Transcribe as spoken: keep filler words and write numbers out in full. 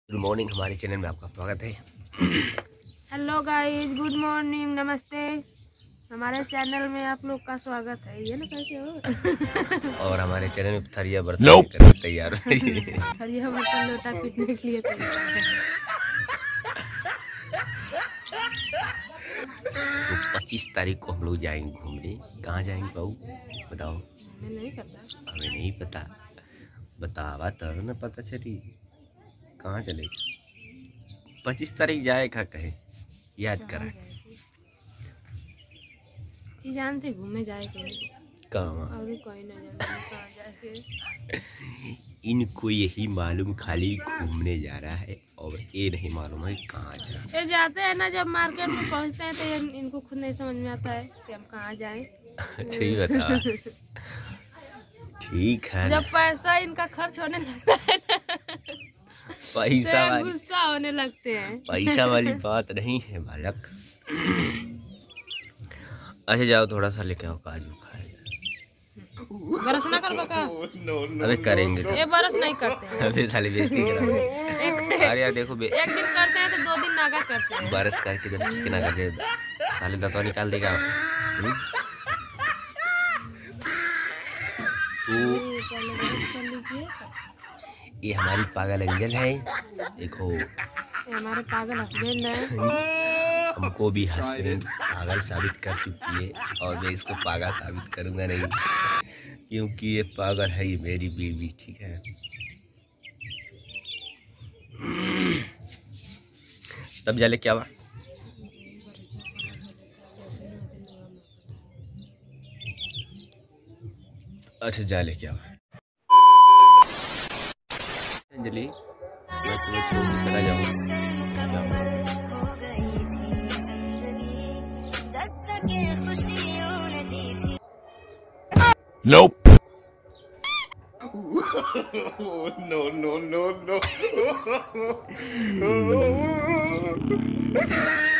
Good morning, हमारे channel में आपका स्वागत है। हेलो गाइस, गुड मॉर्निंग, नमस्ते। हमारे चैनल में आप लोग का स्वागत है। ये ना कैसे हो? और हमारे चैनल में थरिया बर्तन लेकर के तैयार हो। थरिया बर्तन लोटा पीटने के लिए तैयार है। तो पच्चीस तारीख को हम लोग जाएंगे घूमने। कहाँ जाएंगे बाबू, बताओ। हमें नहीं पता। हमें नहीं पता, बतावा तब ना पता चली कहाँ चले। पच्चीस तारीख जाए का कहे, याद करा कि जानते घूमे जाए के कहाँ। और कोई ना जानते कहाँ जाके। इनको यही मालूम खाली घूमने जा रहा है और ये नहीं मालूम है कहाँ जा रहा ये जाते हैं ना, जब मार्केट में पहुंचते हैं तो ये इनको खुद नहीं समझ में आता है कि हम कहाँ जाएं। अच्छा ही बता। ठीक है, जब पैसा इनका खर्च होने लगता है पैसा वाली गुस्सा होने लगते हैं। पैसा वाली बात नहीं है बालक। अच्छा जाओ, थोड़ा सा लेके आओ, काजू खाए। बरस ना कर बका। अबे करेंगे, ये बरस नहीं करते हैं। अबे साले बेइज्जती करा। अरे यार देखो बे, एक दिन करते हैं तो दो दिन नागा करते हैं। बरस करके जब चिकना करके साले दांतवा निकाल देगा। हम्म? तो कर लीजिए। ये हमारी पागल एंजल है, देखो। ये हमारे पागल हस्बैंड है। हमको भी हस्बैंड पागल साबित कर चुकी है और मैं इसको पागल साबित करूंगा नहीं, क्योंकि ये पागल है, ये मेरी बीवी। ठीक है, तब जाले क्या हुआ। अच्छा जाले क्या हुआ। अंजलि, मैं तुम्हें छोड़ के चला जाऊंगा। Nope. No, no, no, no.